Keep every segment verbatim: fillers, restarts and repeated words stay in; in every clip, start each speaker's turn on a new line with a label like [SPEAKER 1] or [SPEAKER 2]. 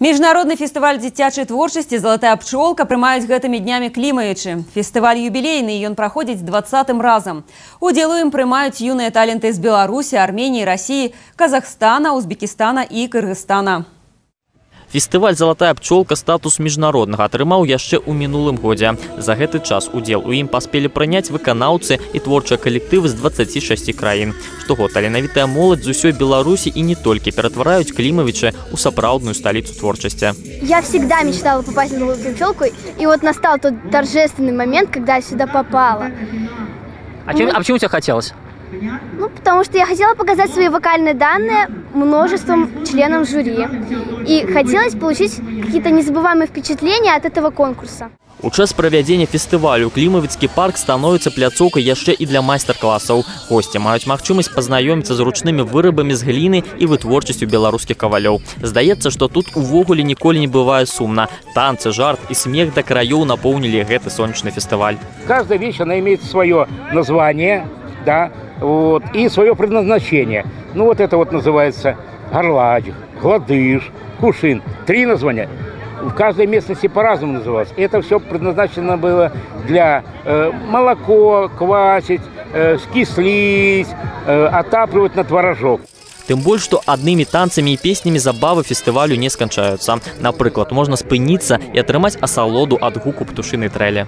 [SPEAKER 1] Міжнародны фестываль дзіцячай творчасці «Золотая пчелка» прымаюць гэтымі днямі клімавічы. Фестываль юбілейны, і ён праходзіць двадцатым разам. Удзел у ім прымаюць юныя таленты з Беларусі, Арменіі, Расіі, Казахстана, Узбекістана і Кыргызстана.
[SPEAKER 2] Фестываль «Золотая пчелка» статус міжнароднага атрымаў яшчэ ў мінулым годзе. За гэты час удзел у ім паспелі прыняць выканаўцы і творчыя калектывы з дваццаці шасці краін. Штогод таленавітая моладзь з усёй Беларусі і не толькі ператвараюць Клімавічы ў сапраўдную сталіцу творчасці.
[SPEAKER 3] Я всегда мечтала попасть на «Золотую пчелку», и вот настал тот торжественный момент, когда я сюда попала.
[SPEAKER 2] А, чем, а почему тебе хотелось?
[SPEAKER 3] Ну, потому что я хотела показать свои вокальные данные множеством членов жюри. И хотелось получить какие-то незабываемые впечатления от этого конкурса.
[SPEAKER 2] У час правядзення фестывалю Клімавіцкі парк становіцца пляцоўкай яшчэ і для майстар-класаў. Госці маюць магчымасць пазнаёміцца з ручнымі вырабамі з гліны і вытворчасцю беларускіх кавалёў. Здаецца, што тут увогуле ніколі не бывае сумна. Танцы, жарт і смех да краёў напоўнілі гэты сонечны фестываль.
[SPEAKER 4] Каждая вещь, она имеет свое название, да, вот, и свое предназначение. Ну вот это вот называется горлач, гладыш, кувшин. Три названия. В каждой местности по-разному называлось. Это все предназначено было для э, молоко квасить, э, скислить, э, отапливать на творожок.
[SPEAKER 2] Тым больш, што аднымі танцамі і песнямі забавы фестывалю не сканчаюцца. Напрыклад, можна спыніцца і атрымаць асалоду ад гуку птушынай трэлі.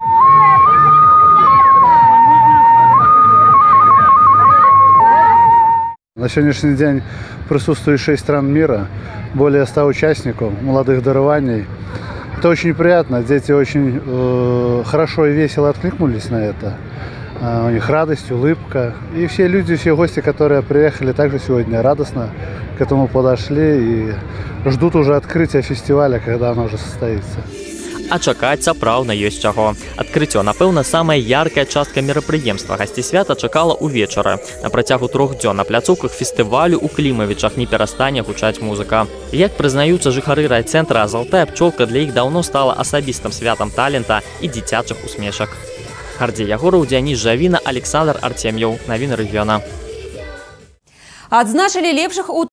[SPEAKER 5] На сегодняшний день присутствует шесть стран мира, более ста участников, молодых дарований. Это очень приятно, дети очень э, хорошо и весело откликнулись на это. Э, у них радость, улыбка. И все люди, все гости, которые приехали также сегодня, радостно к этому подошли и ждут уже открытия фестиваля, когда оно уже состоится.
[SPEAKER 2] А чакаць сапраўдна ёсць чаго. Адкрыццё, напэўна, самая яркая частка мерапрыемства. Гасці свята чакала ўвечары. На працягу трох дзён на пляцоўках фестывалю ў Клімавічах не перастане гучаць музыка. Як прызнаюцца жыхары райцэнтра, «Золотая пчелка» для іх даўно стала асабістым святам талента і дзіцячых усмешак. Гардзей Ягораў, Дзяніс Жавіна, Александр Артем'яў. Навіны рэгіёна.
[SPEAKER 1] Адзначылі лепшых у